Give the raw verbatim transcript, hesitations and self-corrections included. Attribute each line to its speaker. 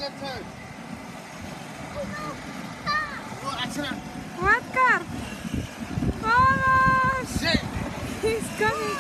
Speaker 1: left turn. Oh, accident.
Speaker 2: What car? Oh,
Speaker 1: Shit.
Speaker 2: he's coming.